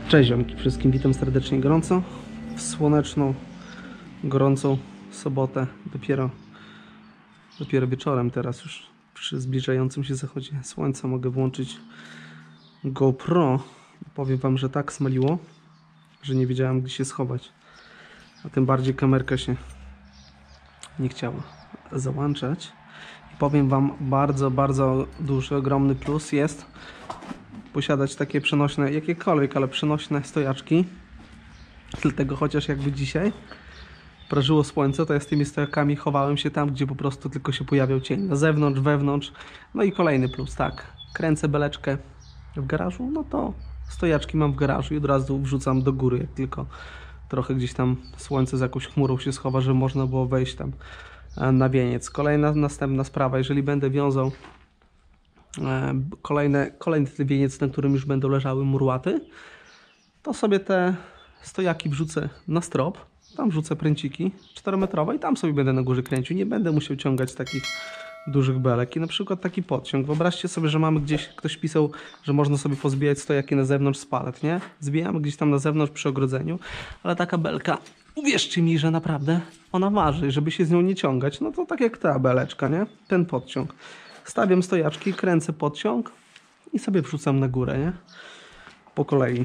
Cześć ziomki wszystkim, witam serdecznie gorąco w słoneczną, gorącą sobotę, dopiero wieczorem teraz już przy zbliżającym się zachodzie słońca mogę włączyć GoPro. Powiem wam, że tak smaliło, że nie wiedziałem gdzie się schować, a tym bardziej kamerka się nie chciała załączać. I powiem wam, bardzo duży, ogromny plus jest posiadać takie przenośne, jakiekolwiek, ale przenośne stojaczki. Dlatego chociaż jakby dzisiaj prażyło słońce, to ja z tymi stojakami chowałem się tam, gdzie po prostu tylko się pojawiał cień. Na zewnątrz, wewnątrz. No i kolejny plus, tak. Kręcę beleczkę w garażu, no to stojaczki mam w garażu i od razu wrzucam do góry, jak tylko trochę gdzieś tam słońce z jakąś chmurą się schowa, żeby można było wejść tam na wieniec. Następna sprawa, jeżeli będę wiązał kolejny wieniec, na którym już będą leżały murłaty, to sobie te stojaki wrzucę na strop, tam wrzucę pręciki 4-metrowe i tam sobie będę na górze kręcił. Nie będę musiał ciągać takich dużych belek. I na przykład taki podciąg. Wyobraźcie sobie, że mamy gdzieś, ktoś pisał, że można sobie pozbijać stojaki na zewnątrz z palet, nie? Zbijamy gdzieś tam na zewnątrz przy ogrodzeniu, ale taka belka, uwierzcie mi, że naprawdę ona waży, żeby się z nią nie ciągać. No to tak jak ta beleczka, nie? Ten podciąg. Stawiam stojaczki, kręcę podciąg i sobie wrzucam na górę, nie? Po kolei.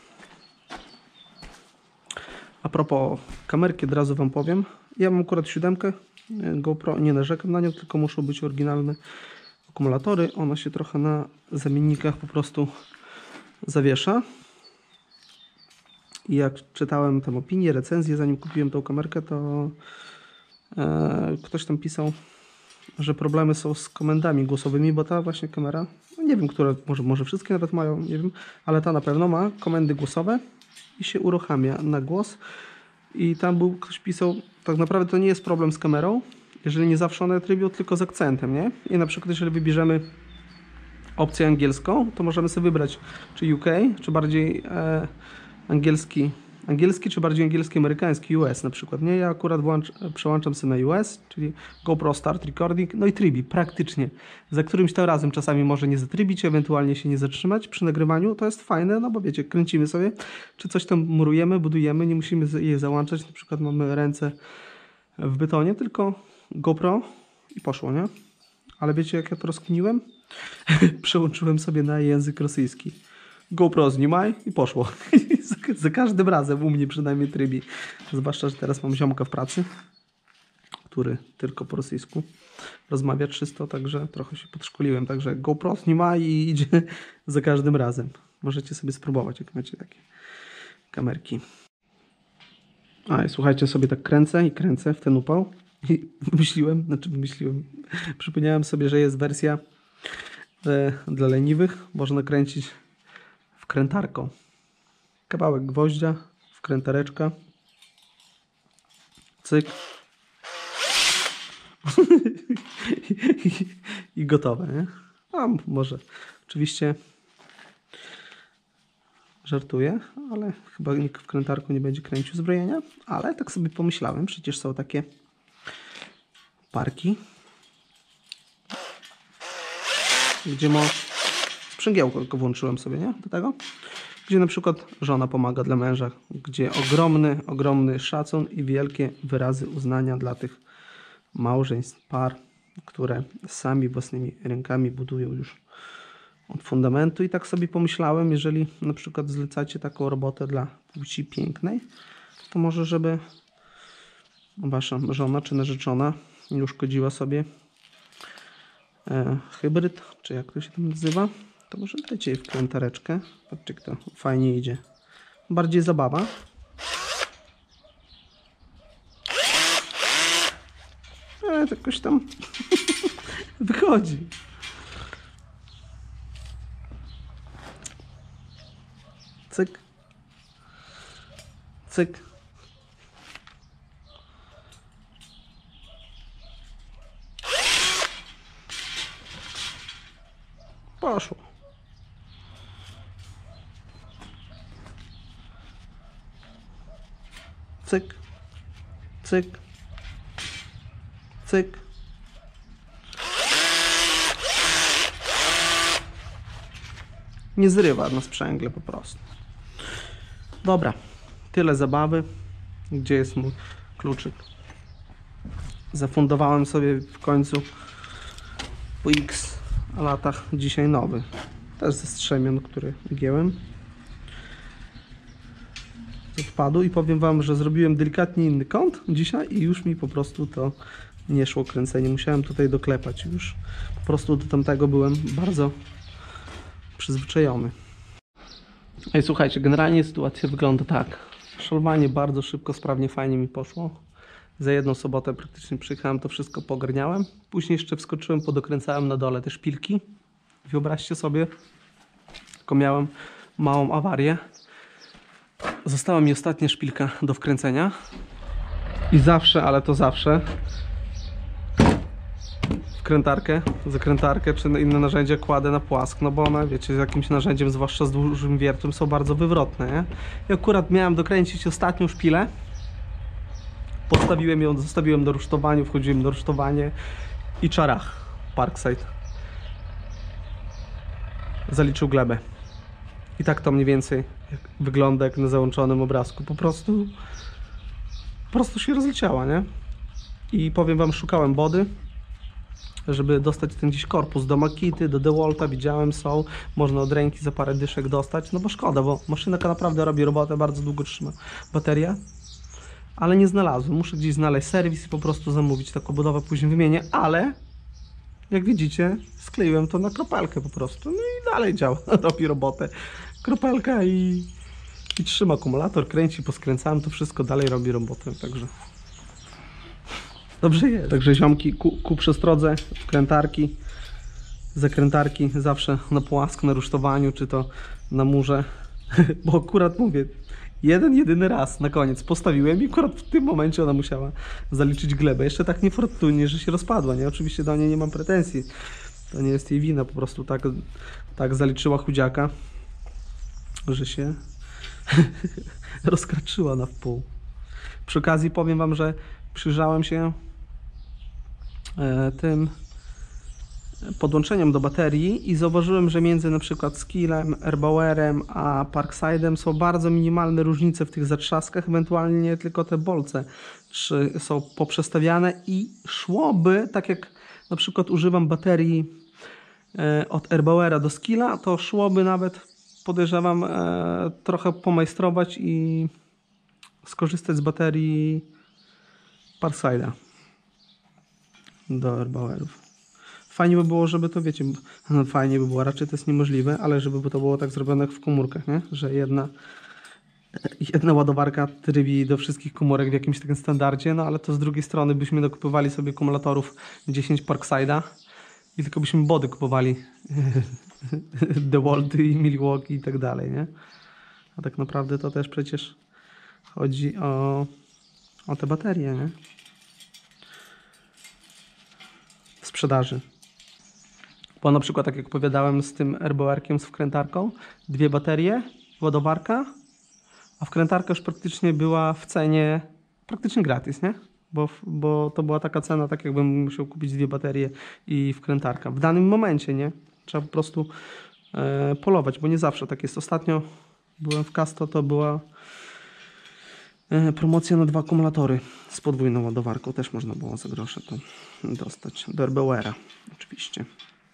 A propos kamerki, od razu wam powiem. Ja mam akurat 7 GoPro, nie narzekam na nią, tylko muszą być oryginalne akumulatory. Ona się trochę na zamiennikach po prostu zawiesza. I jak czytałem tam opinię, recenzję, zanim kupiłem tą kamerkę, to ktoś tam pisał, że problemy są z komendami głosowymi, bo ta właśnie kamera, no nie wiem, które, może wszystkie nawet mają, nie wiem, ale ta na pewno ma komendy głosowe i się uruchamia na głos. I tam ktoś pisał, tak naprawdę to nie jest problem z kamerą, jeżeli nie zawsze one trybią, tylko z akcentem, nie? I na przykład jeżeli wybierzemy opcję angielską, to możemy sobie wybrać czy UK, czy bardziej angielski, czy bardziej angielski-amerykański, US na przykład, nie? Ja akurat przełączam sobie na US, czyli GoPro Start Recording, no i trybi praktycznie. Za którymś tam razem czasami może nie zatrybić, ewentualnie się nie zatrzymać przy nagrywaniu. To jest fajne, no bo wiecie, kręcimy sobie, czy coś tam murujemy, budujemy, nie musimy je załączać, na przykład mamy ręce w betonie, tylko GoPro i poszło, nie? Ale wiecie jak ja to rozkminiłem? Przełączyłem sobie na język rosyjski. GoPro zniimaj i poszło. Za każdym razem u mnie przynajmniej trybi. Zwłaszcza, że teraz mam ziomka w pracy, który tylko po rosyjsku rozmawia 300, także trochę się podszkoliłem. Także GoPro zniimaj i idzie za każdym razem. Możecie sobie spróbować, jak macie takie kamerki. I słuchajcie, sobie tak kręcę w ten upał. I przypomniałem sobie, że jest wersja dla leniwych. Można kręcić wkrętarką. Kawałek gwoździa, wkrętareczka. Cyk. I gotowe, nie? A może oczywiście żartuję, ale chyba nikt wkrętarką nie będzie kręcił zbrojenia. Ale tak sobie pomyślałem, przecież są takie parki, gdzie sprzęgiełko tylko włączyłem sobie, nie? Do tego. Gdzie na przykład żona pomaga dla męża, gdzie ogromny szacun i wielkie wyrazy uznania dla tych małżeństw, par, które sami własnymi rękami budują już od fundamentu. I tak sobie pomyślałem, jeżeli na przykład zlecacie taką robotę dla płci pięknej, to może żeby wasza żona czy narzeczona nie uszkodziła sobie hybryd, czy jak to się tam nazywa, to może dajcie jej wkrętareczkę. Patrzcie, jak to fajnie idzie. Bardziej zabawa. Ale to jakoś tam wychodzi. Cyk. Cyk. Poszło. Cyk, cyk, cyk. Nie zrywa na sprzęgle po prostu. Dobra, tyle zabawy. Gdzie jest mój kluczyk? Zafundowałem sobie w końcu po X latach dzisiaj nowy. Też ze strzemion, który gięłem z odpadu i powiem wam, że zrobiłem delikatnie inny kąt dzisiaj i już mi po prostu to nie szło kręcenie. Musiałem tutaj doklepać już. Po prostu do tamtego byłem bardzo przyzwyczajony. Ej, słuchajcie, generalnie sytuacja wygląda tak. Szalowanie bardzo szybko, sprawnie, fajnie mi poszło. Za jedną sobotę praktycznie przyjechałem, to wszystko pogarniałem. Później jeszcze wskoczyłem, podokręcałem na dole te szpilki. Wyobraźcie sobie, tylko miałem małą awarię. Została mi ostatnia szpilka do wkręcenia. I zawsze, ale to zawsze, wkrętarkę, zakrętarkę czy inne narzędzia kładę na płask, no bo one, wiecie, z jakimś narzędziem, zwłaszcza z dużym wiertłem, są bardzo wywrotne, nie? I akurat miałem dokręcić ostatnią szpilę. Podstawiłem ją, zostawiłem do rusztowania, wchodziłem do rusztowania i czarach, Parkside zaliczył glebę. I tak to mniej więcej wygląda jak na załączonym obrazku. Po prostu się rozleciała, nie? I powiem wam, szukałem body, żeby dostać ten gdzieś korpus do Makity, do DeWalta, widziałem, są, można od ręki za parę dyszek dostać, no bo szkoda, bo maszynka naprawdę robi robotę, bardzo długo trzyma bateria, ale nie znalazłem, muszę gdzieś znaleźć serwis i po prostu zamówić taką budowę, później wymienię, ale jak widzicie, skleiłem to na kropelkę po prostu, no i dalej działa, robi robotę, kropelka i trzyma akumulator, kręci, poskręcałem, to wszystko dalej robi robotę, także dobrze jest. Także ziomki, ku przestrodze, wkrętarki, zakrętarki zawsze na płasko, na rusztowaniu, czy to na murze, bo akurat mówię, jedyny raz na koniec postawiłem i akurat w tym momencie ona musiała zaliczyć glebę. Jeszcze tak niefortunnie, że się rozpadła, nie? Oczywiście do niej nie mam pretensji, to nie jest jej wina, po prostu tak zaliczyła chudziaka, że się rozkraczyła na wpół. Przy okazji powiem wam, że przyjrzałem się tym podłączeniem do baterii i zauważyłem, że między na przykład Skillem, Erbauerem a Parkside'em są bardzo minimalne różnice w tych zatrzaskach, ewentualnie tylko te bolce czy są poprzestawiane i szłoby, tak jak na przykład używam baterii od Erbauera do Skilla, to szłoby nawet, podejrzewam, trochę pomajstrować i skorzystać z baterii Parkside'a do Erbauerów. Fajnie by było, żeby to, wiecie, no fajnie by było, raczej to jest niemożliwe, ale żeby to było tak zrobione jak w komórkach, nie? Że jedna ładowarka trybi do wszystkich komórek w jakimś takim standardzie, no ale to z drugiej strony byśmy dokupywali sobie akumulatorów 10 Parkside'a i tylko byśmy body kupowali DeWalty i Milwaukee i tak dalej, nie? A tak naprawdę to też przecież chodzi o te baterie, nie? W sprzedaży. Bo na przykład, tak jak opowiadałem z tym Erbauerkiem, z wkrętarką, 2 baterie, ładowarka, a wkrętarka już praktycznie była w cenie praktycznie gratis, nie? Bo to była taka cena, tak jakbym musiał kupić 2 baterie i wkrętarka. W danym momencie, nie? Trzeba po prostu polować, bo nie zawsze tak jest. Ostatnio byłem w Casto, to była promocja na 2 akumulatory z podwójną ładowarką. Też można było za grosze to dostać. Do Erbauera oczywiście.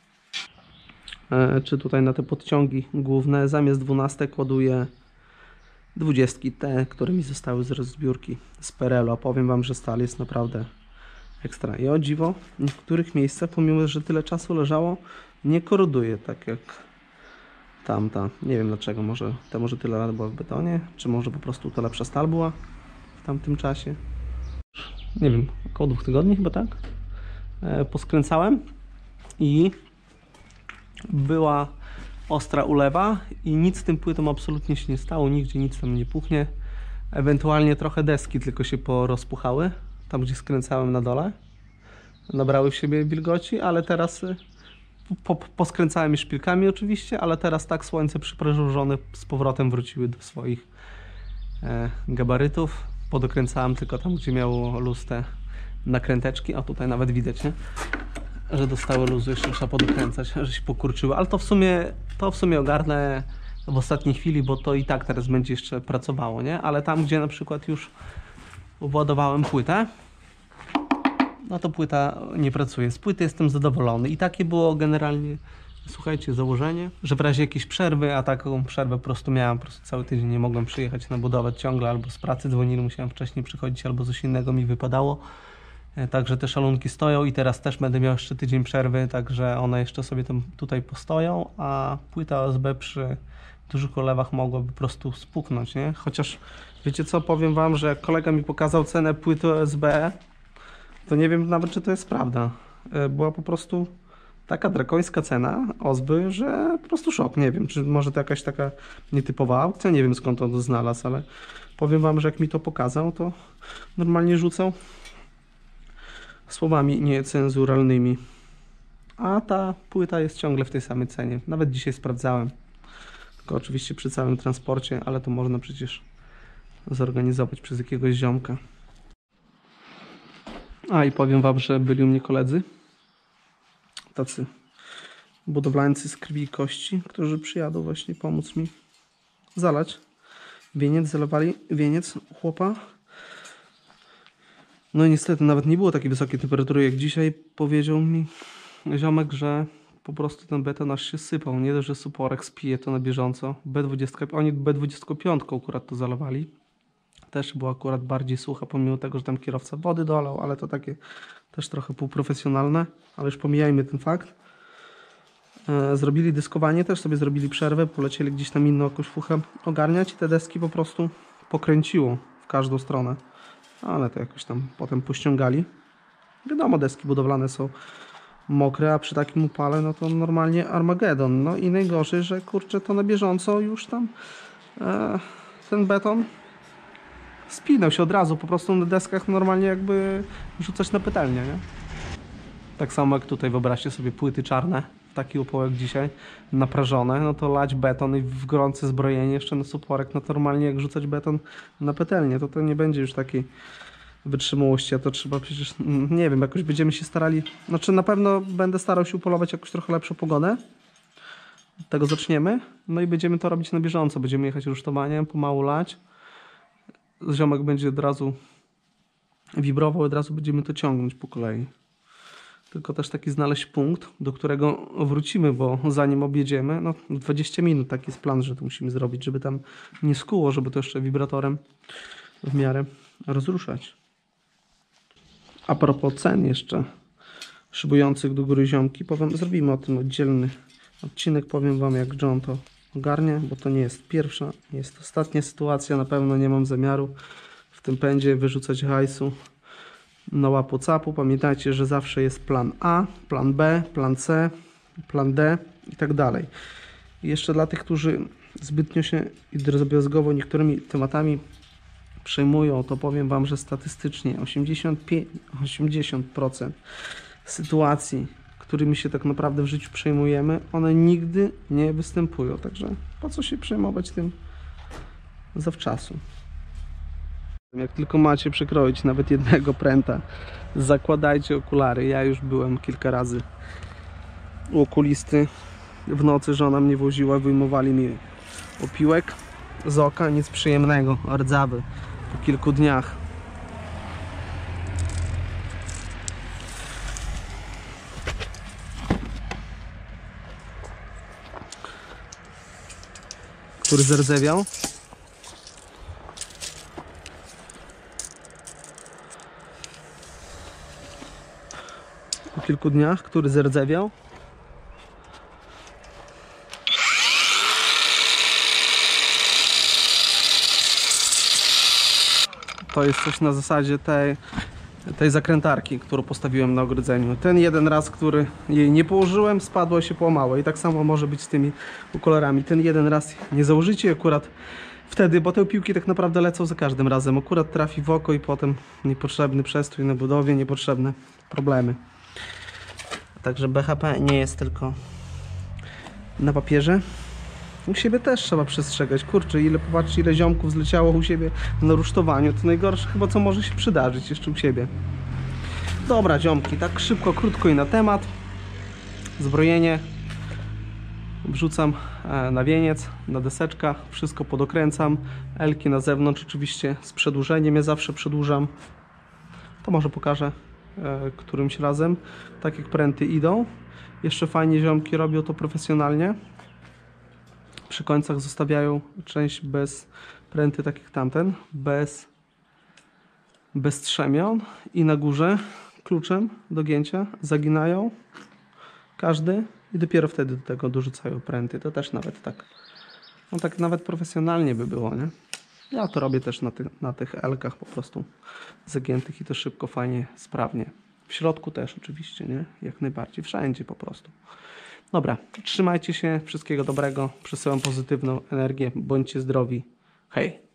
Czy tutaj na te podciągi główne zamiast 12 ładuję 20 te, które mi zostały z rozbiórki z PRL-u. A powiem wam, że stal jest naprawdę ekstra. I o dziwo, w niektórych miejscach, pomimo że tyle czasu leżało, nie koroduje tak jak tamta. Nie wiem dlaczego, może tyle lat była w betonie, czy może po prostu to lepsza stal była w tamtym czasie. Nie wiem, około 2 tygodni chyba, tak? Poskręcałem i była ostra ulewa i nic z tym płytom absolutnie się nie stało, nigdzie nic tam nie puchnie. Ewentualnie trochę deski tylko się porozpuchały, tam gdzie skręcałem na dole. Nabrały w siebie wilgoci, ale teraz poskręcałem je szpilkami oczywiście, ale teraz tak słońce przyprażone z powrotem wróciły do swoich gabarytów. Podokręcałem tylko tam, gdzie miało luz te nakręteczki, a tutaj nawet widać, nie? Że dostały luzu, jeszcze trzeba podokręcać, że się pokurczyły, ale to w sumie ogarnę w ostatniej chwili, bo to i tak teraz będzie jeszcze pracowało, nie? Ale tam, gdzie na przykład już władowałem płytę, no to płyta nie pracuje. Z płyty jestem zadowolony i takie było generalnie, słuchajcie, założenie, że w razie jakiejś przerwy, a taką przerwę po prostu miałem, po prostu cały tydzień nie mogłem przyjechać na budowę ciągle, albo z pracy dzwonili, musiałem wcześniej przychodzić, albo coś innego mi wypadało. Także te szalunki stoją i teraz też będę miał jeszcze tydzień przerwy, także one jeszcze sobie tam tutaj postoją, a płyta OSB przy dużych olewach mogłaby po prostu spuknąć, nie? Chociaż wiecie co, powiem wam, że jak kolega mi pokazał cenę płyty OSB, to nie wiem nawet, czy to jest prawda. Była po prostu taka drakońska cena OSB, że po prostu szok. Nie wiem, czy może to jakaś taka nietypowa aukcja, nie wiem skąd on to znalazł, ale powiem wam, że jak mi to pokazał, to normalnie rzucał słowami niecenzuralnymi. A ta płyta jest ciągle w tej samej cenie. Nawet dzisiaj sprawdzałem. Tylko oczywiście przy całym transporcie, ale to można przecież zorganizować przez jakiegoś ziomka. A i powiem wam, że byli u mnie koledzy, tacy budowlańcy z krwi i kości, którzy przyjadą właśnie pomóc mi zalać wieniec. Zalewali wieniec chłopa. No i niestety nawet nie było takiej wysokiej temperatury jak dzisiaj. Powiedział mi ziomek, że po prostu ten beton aż się sypał. Nie dość, że suporek spije to na bieżąco. Oni B25 akurat to zalewali. Też była akurat bardziej sucha, pomimo tego, że tam kierowca wody dolał, ale to takie też trochę półprofesjonalne. Ale już pomijajmy ten fakt. Zrobili dyskowanie, też sobie zrobili przerwę, polecieli gdzieś tam inną jakąś fuchę ogarniać i te deski po prostu pokręciło w każdą stronę. Ale to jakoś tam potem pościągali. Wiadomo, deski budowlane są mokre, a przy takim upale no to normalnie Armagedon. No i najgorzej, że kurczę, to na bieżąco już tam ten beton spinał się od razu, po prostu na deskach normalnie jakby rzucać na patelnię, nie? Tak samo jak tutaj, wyobraźcie sobie płyty czarne, taki upał jak dzisiaj, naprażone, no to lać beton i w gorące zbrojenie jeszcze na suporek, no to normalnie jak rzucać beton na patelnię, to nie będzie już takiej wytrzymałości, a to trzeba przecież, nie wiem, jakoś będziemy się starali, znaczy na pewno będę starał się upolować jakoś trochę lepszą pogodę, od tego zaczniemy, no i będziemy to robić na bieżąco, będziemy jechać rusztowaniem, pomału lać, ziomek będzie od razu wibrował, od razu będziemy to ciągnąć po kolei. Tylko też taki znaleźć punkt, do którego wrócimy, bo zanim objedziemy, no 20 minut taki jest plan, że to musimy zrobić, żeby tam nie skuło, żeby to jeszcze wibratorem w miarę rozruszać. A propos cen jeszcze szybujących do góry ziomki, zrobimy o tym oddzielny odcinek, powiem wam jak John to ogarnie, bo to nie jest pierwsza, nie jest ostatnia sytuacja, na pewno nie mam zamiaru w tym pędzie wyrzucać hajsu na łapu-capu. Pamiętajcie, że zawsze jest plan A, plan B, plan C, plan D i tak dalej. I jeszcze dla tych, którzy zbytnio się i drobiazgowo niektórymi tematami przejmują, to powiem wam, że statystycznie 80% sytuacji, którymi się tak naprawdę w życiu przejmujemy, one nigdy nie występują. Także po co się przejmować tym zawczasu? Jak tylko macie przekroić nawet jednego pręta, zakładajcie okulary. Ja już byłem kilka razy u okulisty. W nocy żona mnie woziła, wyjmowali mi opiłek z oka. Nic przyjemnego, rdzawy po kilku dniach. Który zardzewiał. Po kilku dniach, który zardzewiał. To jest coś na zasadzie tej zakrętarki, którą postawiłem na ogrodzeniu. Ten jeden raz, który jej nie położyłem, spadło się, połamało. I tak samo może być z tymi okularami. Ten jeden raz nie założycie akurat wtedy, bo te piłki tak naprawdę lecą za każdym razem. Akurat trafi w oko i potem niepotrzebny przestój na budowie, niepotrzebne problemy. Także BHP nie jest tylko na papierze. U siebie też trzeba przestrzegać. Kurczę, popatrzcie, ile ziomków zleciało u siebie na rusztowaniu. To najgorsze chyba, co może się przydarzyć jeszcze u siebie. Dobra, ziomki, tak szybko, krótko i na temat. Zbrojenie Wrzucam na wieniec, na deseczkach, wszystko podokręcam. Elki na zewnątrz oczywiście z przedłużeniem, ja zawsze przedłużam. To może pokażę którymś razem, tak jak pręty idą. Jeszcze fajnie ziomki robią to profesjonalnie. Przy końcach zostawiają część bez pręty, tak jak tamten, bez strzemion i na górze kluczem do gięcia zaginają każdy i dopiero wtedy do tego dorzucają pręty. To też nawet tak, no tak nawet profesjonalnie by było, nie? Ja to robię też na tych elkach po prostu zagiętych i to szybko, fajnie, sprawnie. W środku też oczywiście, nie? Jak najbardziej, wszędzie po prostu. Dobra, trzymajcie się, wszystkiego dobrego, przesyłam pozytywną energię, bądźcie zdrowi. Hej!